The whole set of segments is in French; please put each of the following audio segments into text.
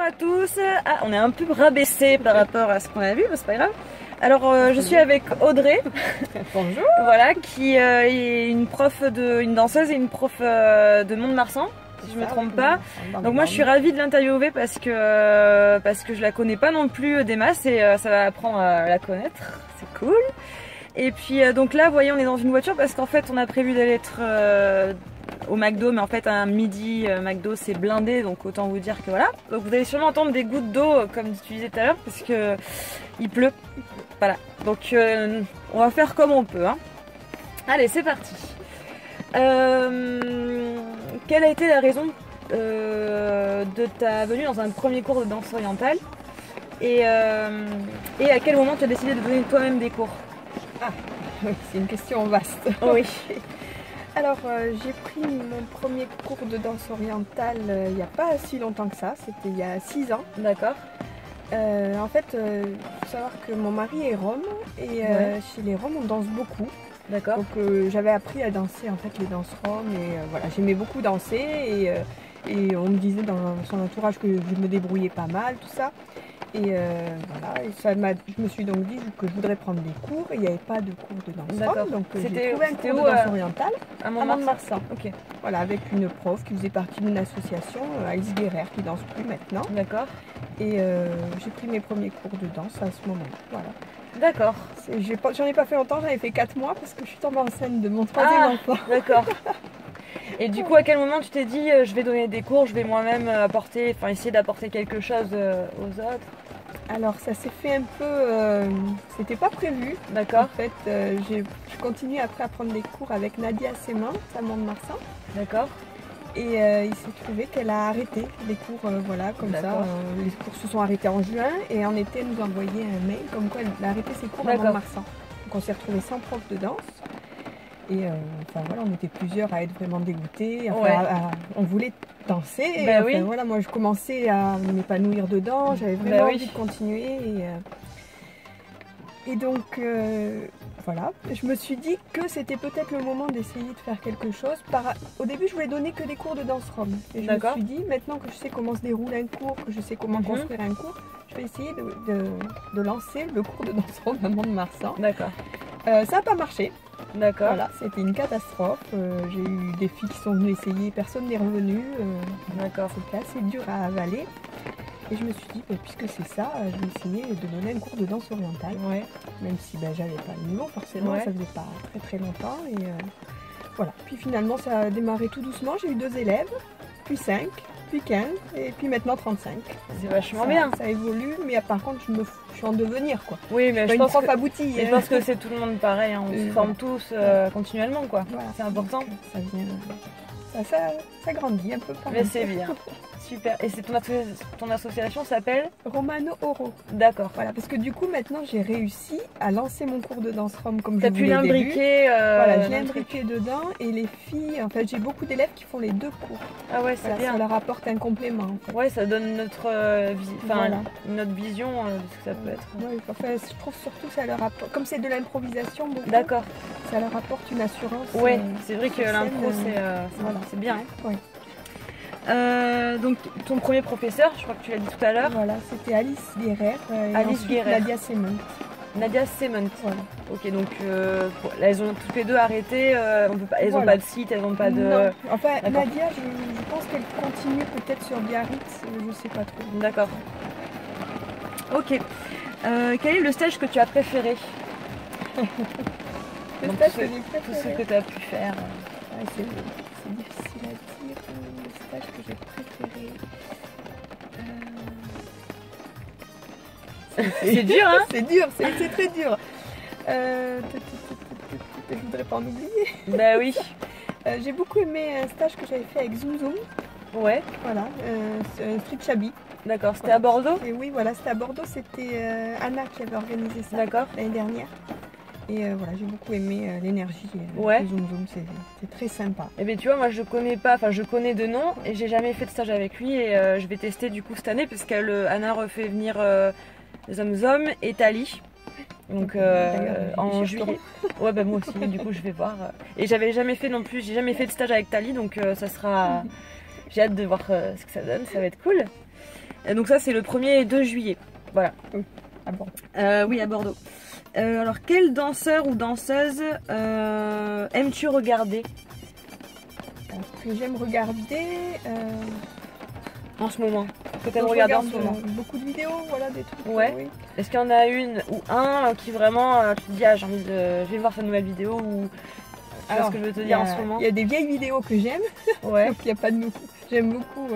à tous. Ah, on est un peu rabaissé par rapport à ce qu'on a vu, mais c'est pas grave. Alors je suis avec Audrey. Bonjour. Voilà, qui est une danseuse et une prof de Mont-de-Marsan, si je me trompe pas. Donc moi je suis ravie de l'interviewer parce que je la connais pas non plus des masses et ça va apprendre à la connaître. C'est cool. Et puis donc là, vous voyez, on est dans une voiture parce qu'en fait on a prévu d'aller être au McDo, mais en fait un midi McDo c'est blindé, donc autant vous dire que voilà. Donc vous allez sûrement entendre des gouttes d'eau comme tu disais tout à l'heure parce que il pleut. Voilà, donc on va faire comme on peut, hein. Allez, c'est parti. Quelle a été la raison de ta venue dans un premier cours de danse orientale et à quel moment tu as décidé de donner toi-même des cours? Ah, oui, c'est une question vaste. Oui. Alors, j'ai pris mon premier cours de danse orientale il n'y a pas si longtemps que ça, c'était il y a 6 ans. D'accord. En fait, il faut savoir que mon mari est rom et chez les roms on danse beaucoup. D'accord. Donc j'avais appris à danser en fait les danses roms et voilà, j'aimais beaucoup danser et on me disait dans son entourage que je me débrouillais pas mal, tout ça. Et voilà, et je me suis donc dit que je voudrais prendre des cours et il n'y avait pas de cours de danse rom, donc j'ai trouvé un cours de danse orientale à Mont-de-Marsan. Ok. Voilà, avec une prof qui faisait partie d'une association, Alice Guerrer, qui danse plus maintenant. D'accord. Et j'ai pris mes premiers cours de danse à ce moment-là. Voilà. D'accord. J'en ai pas fait longtemps, j'en ai fait 4 mois parce que je suis tombée enceinte de mon 3e enfant. D'accord. Et du coup, à quel moment tu t'es dit je vais donner des cours, je vais moi-même essayer d'apporter quelque chose aux autres? Alors ça s'est fait un peu, c'était pas prévu. D'accord. En fait, j'ai continué après à prendre des cours avec Nadia Semin, à Mont-de-Marsan. D'accord. Et il s'est trouvé qu'elle a arrêté les cours, voilà, comme ça. Les cours se sont arrêtés en juin et en été, elle nous a envoyé un mail comme quoi elle a arrêté ses cours à Mont-de-Marsan. Donc on s'est retrouvés sans prof de danse. Et enfin voilà, on était plusieurs à être vraiment dégoûtés. Enfin, on voulait danser. Bah, oui. Voilà, moi je commençais à m'épanouir dedans. J'avais vraiment envie de continuer. Et donc voilà, je me suis dit que c'était peut-être le moment d'essayer de faire quelque chose. Au début, je voulais donner que des cours de danse rom. Et je me suis dit, maintenant que je sais comment se déroule un cours, que je sais comment construire un cours, je vais essayer de lancer le cours de danse rom à Mont-de-Marsan. D'accord. Ça n'a pas marché. D'accord. Voilà, c'était une catastrophe. J'ai eu des filles qui sont venues essayer, personne n'est revenu. D'accord. C'était assez dur à avaler. Et je me suis dit, puisque c'est ça, je vais essayer de donner un cours de danse orientale. Ouais. Même si j'avais pas le niveau, forcément, ça faisait pas très très longtemps. Et voilà. Puis finalement, ça a démarré tout doucement. J'ai eu 2 élèves, puis 5, puis 15, et puis maintenant 35. C'est vachement bien. Ça évolue, mais par contre, je suis en devenir, quoi. Oui, mais je pense pense que aboutie. Je pense que c'est tout le monde pareil, hein. On se forme tous continuellement, quoi. Voilà. C'est important. Ça vient, ça grandit un peu par Mais c'est bien. Super. Et c'est ton association s'appelle Romano Oro. D'accord. Voilà, parce que du coup maintenant j'ai réussi à lancer mon cours de danse rom comme je voulais. T'as pu l'imbriquer. Voilà, je l'ai imbriqué dedans et les filles, en fait j'ai beaucoup d'élèves qui font les 2 cours. Ah ouais, c'est bien. Ça leur apporte un complément. En fait. Ouais, ça donne notre vision de ce que ça peut être. Ouais, enfin, je trouve surtout que ça leur apporte, comme c'est de l'improvisation beaucoup. D'accord. Ça leur apporte une assurance. Ouais, c'est vrai que l'impro c'est bien. Hein. Ouais. Donc ton premier professeur, je crois que tu l'as dit tout à l'heure. Voilà, c'était Alice Guerrer. Alice Guerrer. Nadia Semin. Nadia Semin. Voilà. Ok, donc là, elles ont toutes les deux arrêté. Elles n'ont pas de site, elles n'ont pas de. Non. Enfin, Nadia, je pense qu'elle continue peut-être sur Biarritz, je sais pas trop. D'accord. Ok. Quel est le stage que tu as préféré? Le stage que j'ai préféré. Tout ce que tu as pu faire. C'est difficile à dire. Le stage que j'ai préféré. C'est dur, hein? C'est dur, c'est très dur. Je voudrais pas en oublier. Bah oui. J'ai beaucoup aimé un stage que j'avais fait avec Zoom Zoom. Ouais. Voilà, Street Shabby. D'accord, c'était à Bordeaux? Et oui, voilà, c'était à Bordeaux. C'était Anna qui avait organisé ça l'année dernière. Et voilà, j'ai beaucoup aimé l'énergie de Zoom Zoom, c'est très sympa. Et bien tu vois, moi je connais pas, enfin je connais de nom et j'ai jamais fait de stage avec lui et je vais tester du coup cette année parce qu'Anna refait venir Zom et Tali. Donc en juillet. Ouais bah moi aussi, du coup je vais voir. Et j'avais jamais fait non plus, j'ai jamais fait de stage avec Tali donc ça sera. J'ai hâte de voir ce que ça donne, ça va être cool. Et donc ça c'est le 1er et 2 juillet. Voilà. Oui, à Bordeaux. Oui, à Bordeaux. Alors quel danseur ou danseuse aimes-tu regarder? Que j'aime regarder en ce moment. Que tu aimes regarder en ce moment. Beaucoup de vidéos, voilà, des trucs. Ouais. Oui. Est-ce qu'il y en a une ou un qui vraiment tu te dis ah j'ai envie de je vais voir sa nouvelle vidéo ou alors, ce que je veux te dire en ce moment? Il y a des vieilles vidéos que j'aime. Ouais. Donc il n'y a pas de nouveau. J'aime beaucoup.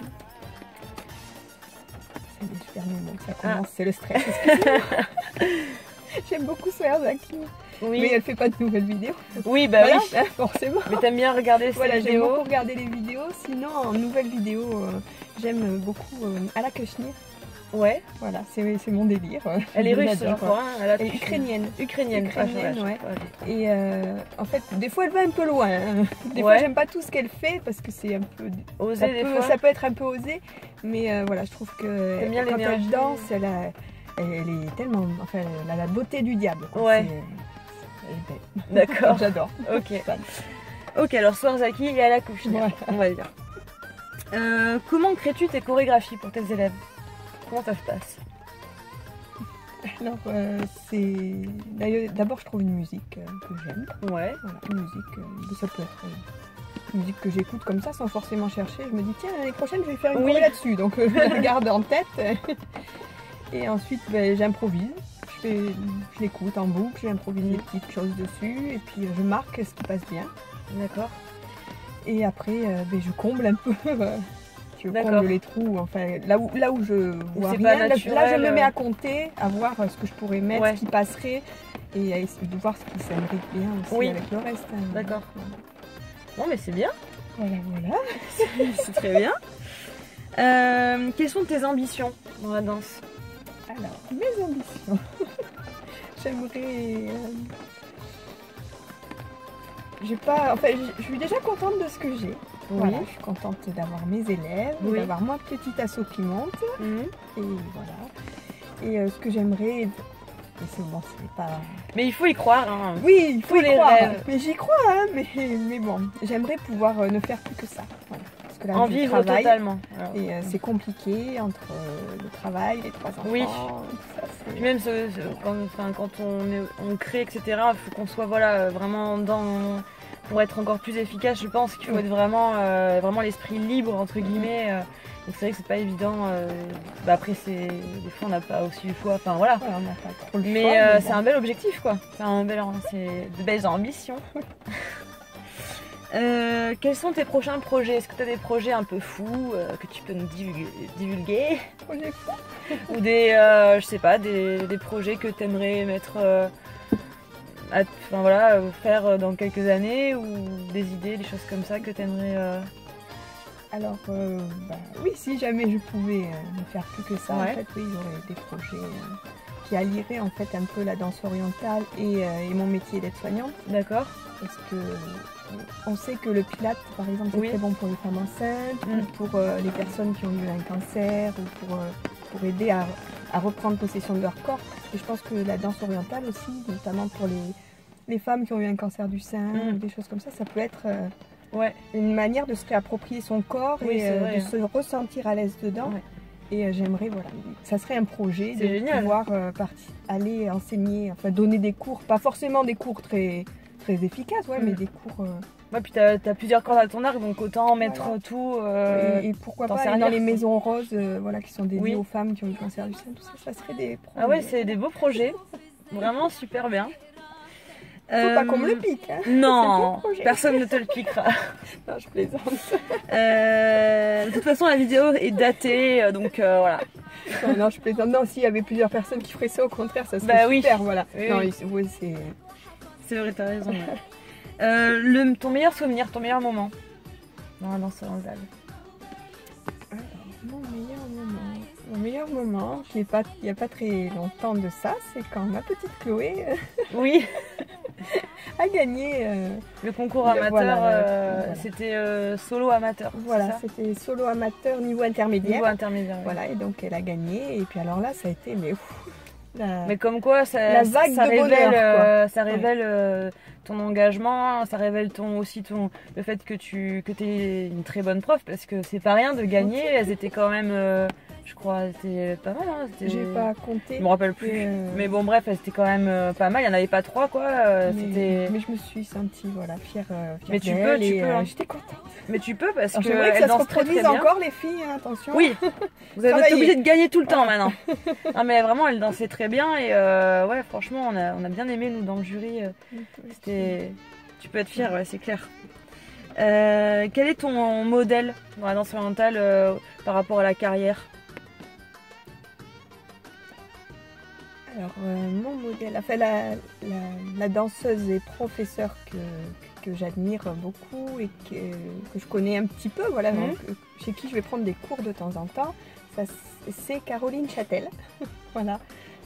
C'est le super moment que ça commence, c'est le stress. J'aime beaucoup Swear Zaki. Oui. Mais elle fait pas de nouvelles vidéos. Oui, bah voilà, oui. Forcément. Mais t'aimes bien regarder ces voilà, vidéos. J'aime beaucoup regarder les vidéos. Sinon, en nouvelles vidéos, j'aime beaucoup Ala Kashmir. Ouais. Voilà, c'est mon délire. Elle est russe, je crois. Elle est ukrainienne. Ukrainienne, ouais. Et en fait, des fois, elle va un peu loin. Des fois, j'aime pas tout ce qu'elle fait parce que c'est un peu osé. Ça peut être un peu osé. Mais voilà, je trouve que quand elle danse, elle est tellement. Enfin, elle a la beauté du diable. Quoi. Ouais. D'accord. J'adore. Ok. Ok, alors Swear Zaki et Ala Kashmir, voilà. On va dire. Comment crées-tu tes chorégraphies pour tes élèves? Comment ça se passe? Alors, d'abord, je trouve une musique que j'aime. Ouais. Voilà, une musique, ça peut être une musique que j'écoute comme ça sans forcément chercher. Je me dis, tiens, l'année prochaine, je vais faire une choré là-dessus. Donc, je la garde en tête. Et ensuite, j'improvise. Je l'écoute en boucle, j'improvise des petites choses dessus. Et puis, je marque ce qui passe bien. D'accord. Et après, je comble un peu. Je comble les trous, enfin là où je vois rien, là je me mets à compter, à voir ce que je pourrais mettre, ce qui passerait et à essayer de voir ce qui s'imbrique bien aussi avec le reste. Hein. D'accord. Bon mais c'est bien. Voilà. C'est très bien. Quelles sont tes ambitions dans la danse? Alors, mes ambitions. J'aimerais... je suis déjà contente de ce que j'ai. Oui. Voilà, je suis contente d'avoir mes élèves, d'avoir moi petit assaut qui monte. Et voilà. Et ce que j'aimerais, c'est pas. Mais il faut y croire. Hein. Oui, il faut y croire. Rêves. Mais j'y crois, hein. Mais bon, j'aimerais pouvoir ne faire plus que ça. Voilà. Parce que là, en vivre totalement. Alors, et c'est compliqué entre le travail, les 3 enfants. Oui. Ça, même quand on crée, etc. Il faut qu'on soit vraiment dans. Pour être encore plus efficace, je pense qu'il faut être vraiment l'esprit libre entre guillemets. Donc c'est vrai que c'est pas évident. Après des fois on n'a pas aussi le choix. Enfin voilà. On n'a pas trop le choix. Mais c'est un bel objectif quoi. C'est de belles ambitions. Quels sont tes prochains projets? Est-ce que tu as des projets un peu fous que tu peux nous divulguer? Projets fous? Ou je sais pas, des projets que tu aimerais mettre. Faire dans quelques années ou des idées, des choses comme ça que tu aimerais Alors, oui, si jamais je pouvais ne faire plus que ça, en fait, oui, j'aurais des projets qui allieraient en fait un peu la danse orientale et mon métier d'aide-soignante. D'accord. Parce que on sait que le pilate, par exemple, c'est très bon pour les femmes enceintes, ou pour les personnes qui ont eu un cancer, ou pour aider à reprendre possession de leur corps. Et je pense que la danse orientale aussi, notamment pour les femmes qui ont eu un cancer du sein, ou des choses comme ça, ça peut être une manière de se réapproprier son corps et de se ressentir à l'aise dedans. Ouais. Et j'aimerais, ça serait un projet de pouvoir aller enseigner, enfin donner des cours, pas forcément des cours très efficaces, mais des cours... Ouais, puis t'as plusieurs cordes à ton arc, donc autant mettre tout. Et pourquoi pas aller dans les maisons roses, qui sont dédiées aux femmes qui ont eu le cancer du sein, tout ça, ça serait des projets. Ah ouais, c'est des beaux projets, vraiment super bien. Faut pas qu'on me le pique. Hein. Non, personne ne te le piquera. Non, je plaisante. De toute façon, la vidéo est datée, donc voilà. Non, je plaisante. Non, s'il y avait plusieurs personnes qui feraient ça, au contraire, ça serait super. Voilà. Oui, c'est vrai, t'as raison. Ton meilleur souvenir, ton meilleur moment dans la danse orientale? Mon meilleur moment, il n'y a pas très longtemps de ça, c'est quand ma petite Chloé a gagné le concours amateur. C'était solo amateur. Voilà, c'était solo amateur niveau intermédiaire. Voilà, et donc elle a gagné. Et puis alors là, ça a été mais comme quoi, ça révèle ton engagement, ça révèle le fait que tu es une très bonne prof, parce que c'est pas rien de gagner. Elles étaient quand même je crois. C'était pas mal, hein. J'ai pas compté. Je me rappelle plus. Mais bon, bref, c'était quand même pas mal. Il n'y en avait pas 3, quoi. Mais je me suis sentie fière. Mais tu peux, hein. J'étais contente. Mais tu peux parce que j'aimerais que ça se reproduise encore, les filles, hein, attention. Oui, vous allez être obligés de gagner tout le temps maintenant. Non, mais vraiment, elle dansait très bien et ouais, franchement, on a bien aimé, nous, dans le jury. Tu peux être fière, ouais, c'est clair. Quel est ton modèle dans la danse orientale par rapport à la carrière? Alors, mon modèle, enfin, la danseuse et professeure que j'admire beaucoup et que je connais un petit peu, voilà, donc, chez qui je vais prendre des cours de temps en temps, c'est Caroline Châtel. Voilà,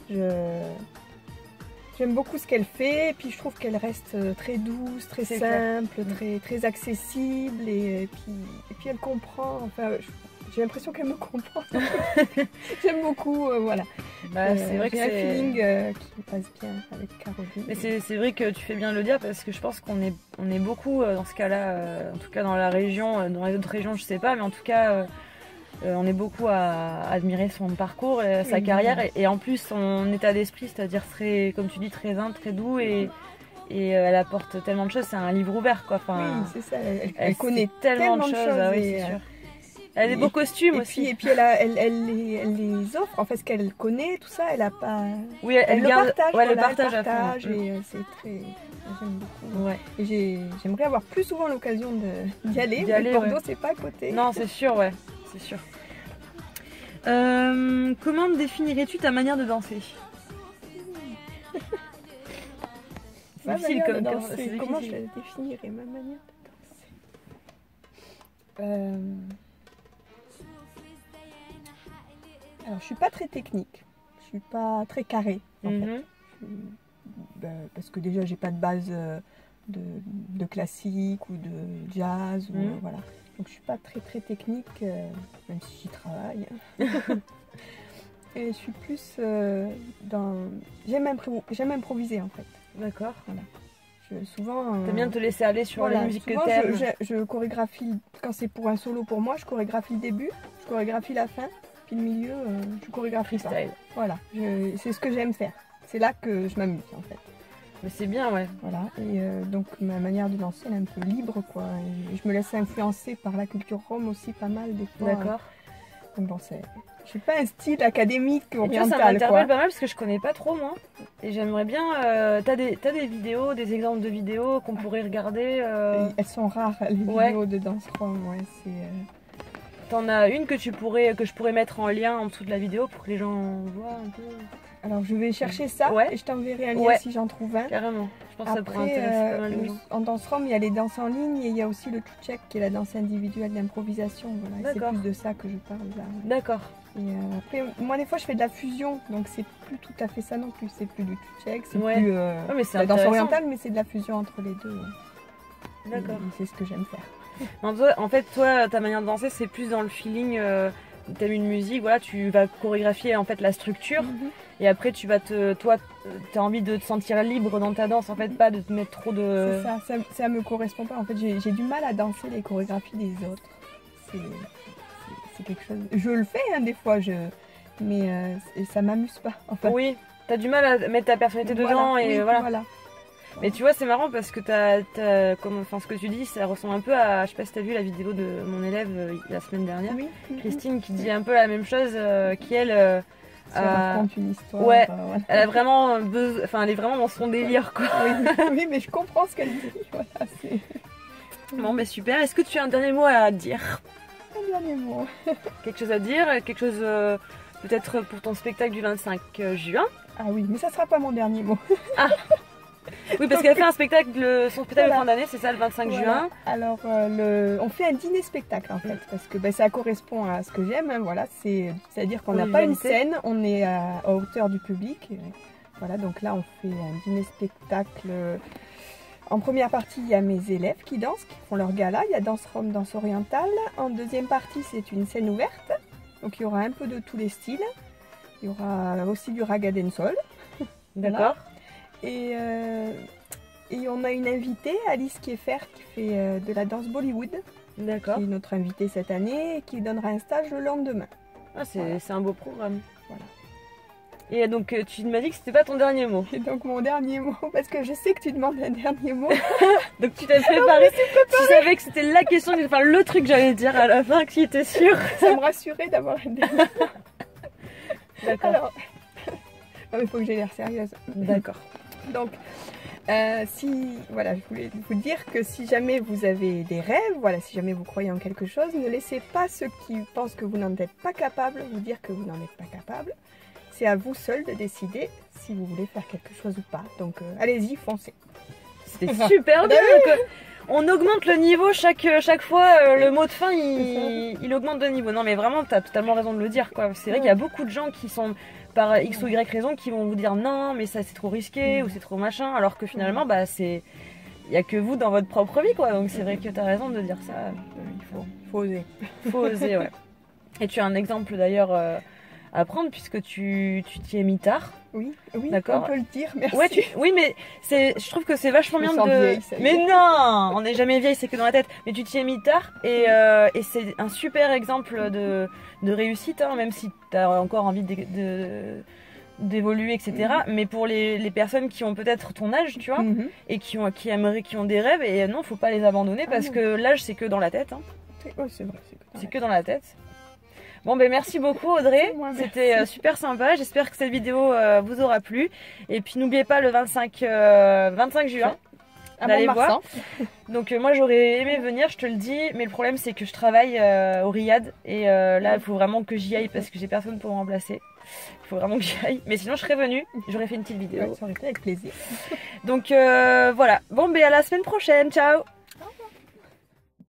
j'aime beaucoup ce qu'elle fait, et puis je trouve qu'elle reste très douce, très simple, très accessible, et puis elle comprend, enfin, j'ai l'impression qu'elle me comprend. J'aime beaucoup, voilà. Bah, c'est vrai que j'ai un feeling qui passe bien avec Caroline. Mais c'est vrai que tu fais bien de le dire parce que je pense qu'on est beaucoup dans ce cas-là, en tout cas dans la région, dans les autres régions je sais pas, mais en tout cas on est beaucoup à admirer son parcours, sa carrière et en plus son état d'esprit, c'est-à-dire très, comme tu dis, très humble, très doux et elle apporte tellement de choses, c'est un livre ouvert quoi. Enfin, oui, c'est ça, elle connaît tellement de choses. Ah, oui, c'est sûr. Elle a des beaux costumes aussi. Et puis elle les offre, en fait ce qu'elle connaît, tout ça, elle a pas. Oui, elle garde, le partage à fond. Et c'est très. J'aime beaucoup. Ouais. Et j'aimerais avoir plus souvent l'occasion d'y aller. Mais Bordeaux, c'est pas à côté. Non, c'est sûr, ouais, c'est sûr. Comment définirais-tu ta manière de danser? C'est difficile comme danser. Comment je la définirais, ma manière de danser? Alors, je suis pas très technique, je suis pas très carrée en fait. Parce que déjà j'ai pas de base de classique ou de jazz, voilà. Donc je suis pas très technique, même si j'y travaille. Et je suis plus dans... J'aime improviser en fait. D'accord. Voilà. Souvent... T'aimes bien te laisser aller sur la musique que t'aimes. Je chorégraphie, quand c'est pour un solo pour moi, je chorégraphie le début, je chorégraphie la fin. Le milieu, je chorégraphie ça. Voilà, c'est ce que j'aime faire. C'est là que je m'amuse en fait. Mais c'est bien, ouais. Voilà, et donc ma manière de danser, elle est un peu libre quoi. Et je me laisse influencer par la culture rome aussi pas mal des fois. D'accord. Donc bon, je suis pas un style académique oriental. Ça m'interpelle pas mal parce que je connais pas trop moi. Et j'aimerais bien. T'as des vidéos, des exemples de vidéos qu'on pourrait regarder. Elles sont rares les vidéos de danse rome, ouais. T'en as une que je pourrais mettre en lien en dessous de la vidéo pour que les gens voient un peu. Alors je vais chercher ça et je t'enverrai un lien si j'en trouve un. Carrément. Je pense que ça pourrait intéresser pas mal de gens. En danse rome, il y a les danses en ligne et il y a aussi le tchouktchek qui est la danse individuelle d'improvisation. Voilà. C'est plus de ça que je parle là. D'accord. Et après, moi des fois je fais de la fusion, donc c'est plus tout à fait ça non plus. C'est plus du tchouktchek, c'est plus la danse orientale, mais c'est de la fusion entre les deux. D'accord. C'est ce que j'aime faire. En fait, toi, ta manière de danser, c'est plus dans le feeling. T'aimes une musique, voilà, tu vas chorégraphier en fait la structure, et après tu vas t'as envie de te sentir libre dans ta danse, en fait, pas de te mettre trop de. C'est ça me correspond pas. En fait, j'ai du mal à danser les chorégraphies des autres. C'est quelque chose. Je le fais hein, des fois, mais ça m'amuse pas. En fait. Oui, t'as du mal à mettre ta personnalité dedans et voilà. Mais tu vois, c'est marrant parce que ce que tu dis, ça ressemble un peu à, je sais pas si t'as vu la vidéo de mon élève la semaine dernière, Christine, qui dit un peu la même chose, qui elle raconte une histoire. Ouais, elle a vraiment elle est vraiment dans son délire quoi. Oui, mais je comprends ce qu'elle dit. Voilà, bon, mais super. Est-ce que tu as un dernier mot à dire? Un dernier mot. Quelque chose à dire? Quelque chose peut-être pour ton spectacle du 25 juin? Ah oui, mais ça sera pas mon dernier mot. Ah. Oui, parce qu'elle fait son spectacle de fin d'année, c'est ça, le 25 juin. Alors, on fait un dîner-spectacle en fait, parce que ça correspond à ce que j'aime. Hein, voilà, c'est-à-dire qu'on n'a pas une scène, on est à hauteur du public. Voilà, donc là, on fait un dîner-spectacle. En première partie, il y a mes élèves qui dansent, qui font leur gala. Il y a danse rome, danse orientale. En deuxième partie, c'est une scène ouverte. Donc, il y aura un peu de tous les styles. Il y aura aussi du raga dancehall. D'accord. Et on a une invitée, Alice Kieffer, qui fait de la danse Bollywood. D'accord. Qui est notre invitée cette année et qui donnera un stage le lendemain. Ah, c'est Voilà. un beau programme. Voilà. Et donc tu m'as dit que c'était pas ton dernier mot. Et donc mon dernier mot, parce que je sais que tu demandes un dernier mot. Donc tu t'es préparé. Tu savais que c'était la question, enfin le truc que j'allais dire à la fin, qui était sûr. Ça me rassurait d'avoir un dernier mot. D'accord. Alors, non, mais il faut que j'ai l'air sérieuse. D'accord. Donc, si, voilà, je voulais vous dire que si jamais vous avez des rêves, voilà, si jamais vous croyez en quelque chose, ne laissez pas ceux qui pensent que vous n'en êtes pas capable vous dire que vous n'en êtes pas capable. C'est à vous seul de décider si vous voulez faire quelque chose ou pas. Donc, allez-y, foncez. C'était super bien. Donc, on augmente le niveau chaque fois. Le mot de fin, il augmente de niveau. Non, mais vraiment, tu as totalement raison de le dire, quoi. C'est vrai qu'il y a beaucoup de gens qui sont, par X ou Y raison, qui vont vous dire non, mais ça c'est trop risqué ou c'est trop machin. Alors que finalement, bah, il n'y a que vous dans votre propre vie, quoi. Donc c'est vrai que tu as raison de dire ça. Faut oser. Faut oser, ouais. Et tu as un exemple d'ailleurs à prendre puisque tu t'y es mis tard. Oui, D'accord. on peut le dire, merci. Ouais, oui, mais je trouve que c'est vachement Je me bien sens de. vieille, ça y est. Mais non, on n'est jamais vieille, c'est que dans la tête. Mais tu t'y es mis tard et c'est un super exemple de réussite, hein, même si tu as encore envie d'évoluer, etc. Mais pour les personnes qui ont peut-être ton âge, tu vois, et qui ont des rêves, et non, faut pas les abandonner parce que l'âge c'est que dans la tête. Hein. Oh, c'est vrai, C'est que dans la tête. Bon, ben merci beaucoup Audrey, c'était super sympa, j'espère que cette vidéo vous aura plu. Et puis n'oubliez pas le 25 juin d'aller voir. Donc moi j'aurais aimé venir, je te le dis, mais le problème c'est que je travaille au Riyad et là il faut vraiment que j'y aille parce que j'ai personne pour me remplacer. Il faut vraiment que j'y aille, mais sinon je serais venue, j'aurais fait une petite vidéo. Ouais, ça aurait été avec plaisir. Donc voilà, bon ben à la semaine prochaine, ciao.